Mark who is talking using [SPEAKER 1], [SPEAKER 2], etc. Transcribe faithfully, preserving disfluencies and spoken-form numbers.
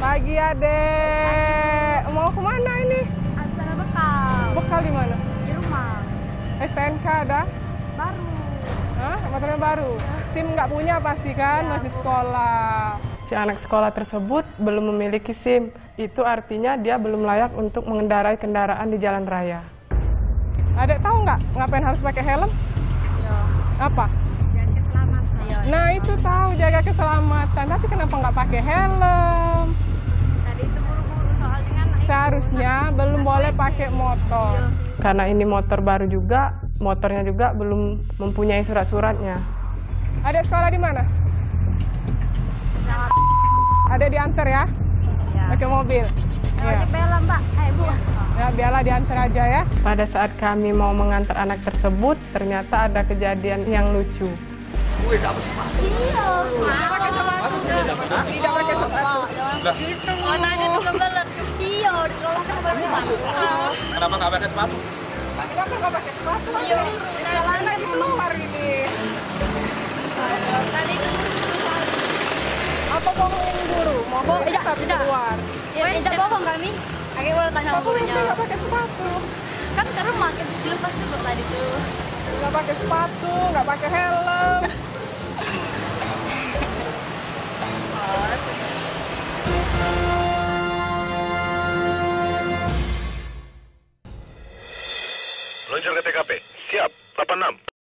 [SPEAKER 1] Pagi adek. Mau kemana ini?
[SPEAKER 2] Ada bekal.
[SPEAKER 1] Bekal di mana?
[SPEAKER 2] Di rumah.
[SPEAKER 1] S T N K ada?
[SPEAKER 2] Baru.
[SPEAKER 1] Hah? Motornya baru? SIM nggak punya pasti kan?
[SPEAKER 2] Ya,
[SPEAKER 1] Masih
[SPEAKER 2] Bu.
[SPEAKER 1] sekolah. Si anak sekolah tersebut belum memiliki SIM. Itu artinya dia belum layak untuk mengendarai kendaraan di jalan raya. Adek tahu nggak ngapain harus pakai helm?
[SPEAKER 2] Ya.
[SPEAKER 1] Apa?
[SPEAKER 2] Jaga keselamatan. Ya,
[SPEAKER 1] Nah itu tahu jaga keselamatan, tapi kenapa nggak pakai helm?
[SPEAKER 2] Tadi itu buru-buru soalnya kan.
[SPEAKER 1] Seharusnya belum boleh pakai motor.
[SPEAKER 2] Iya.
[SPEAKER 1] Karena ini motor baru juga, motornya juga belum mempunyai surat-suratnya. Adek sekolah di mana?
[SPEAKER 2] Nah,
[SPEAKER 1] Adek diantar ya?
[SPEAKER 2] ya.
[SPEAKER 1] Pakai mobil?
[SPEAKER 2] Lagi
[SPEAKER 1] Ya.
[SPEAKER 2] bela mbak. Eh bu.
[SPEAKER 1] Ya, biarlah diantar aja ya. Pada saat kami mau mengantar anak tersebut, ternyata ada kejadian yang lucu.
[SPEAKER 3] Wih, dapat sepatu.
[SPEAKER 2] Iya.
[SPEAKER 1] Tidak pakai sepatu. Tidak pakai sepatu.
[SPEAKER 2] Gitu. Oh tadi tuh kebelet. Iya. Di sekolah kan kebelet sepatu.
[SPEAKER 3] Kenapa nggak pakai sepatu?
[SPEAKER 1] Kenapa nggak pakai sepatu?
[SPEAKER 2] Iya.
[SPEAKER 1] Jalannya di keluar ini.
[SPEAKER 2] Tadi itu
[SPEAKER 1] Apa bohongin guru? Mau
[SPEAKER 2] Bo-
[SPEAKER 1] pakai
[SPEAKER 2] tidak,
[SPEAKER 1] tapi
[SPEAKER 2] tidak.
[SPEAKER 1] keluar.
[SPEAKER 2] Ya, tidak bohong kami. Akhirnya baru tanya sama
[SPEAKER 1] Aku
[SPEAKER 2] gurunya.
[SPEAKER 1] bisa nggak pakai sepatu.
[SPEAKER 2] Kan ke rumah, kan dilepas juga tadi tuh.
[SPEAKER 1] Nggak pakai sepatu, nggak pakai helm.